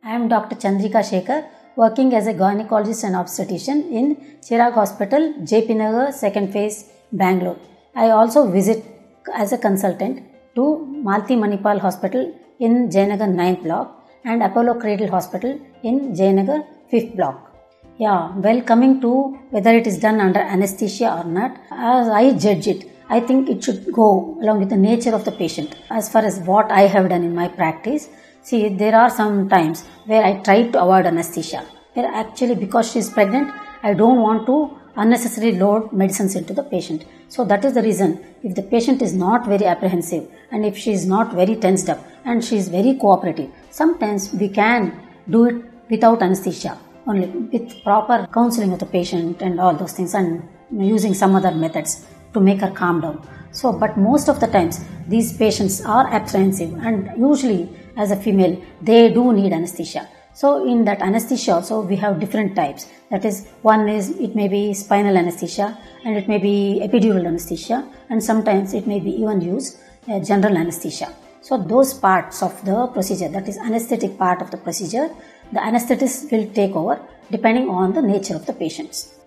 I am Dr. Chandrika Shekhar, working as a gynecologist and obstetrician in Chirag Hospital, JP Nagar, 2nd phase, Bangalore. I also visit as a consultant to Malti Manipal Hospital in Jayanagar 9th block and Apollo Cradle Hospital in Jayanagar 5th block. Coming to whether it is done under anesthesia or not, as I judge it, I think it should go along with the nature of the patient. As far as what I have done in my practice, see, there are some times where I try to avoid anesthesia. Where actually, because she is pregnant, I don't want to unnecessarily load medicines into the patient. So that is the reason, if the patient is not very apprehensive and if she is not very tensed up and she is very cooperative, sometimes we can do it without anesthesia, only with proper counseling of the patient and all those things, and using some other methods to make her calm down. So, but most of the times these patients are apprehensive, and usually as a female they do need anesthesia. So in that anesthesia also we have different types. That is, one is it may be spinal anesthesia and it may be epidural anesthesia, and sometimes it may be even use general anesthesia. So those parts of the procedure, that is anesthetic part of the procedure, the anesthetist will take over depending on the nature of the patients.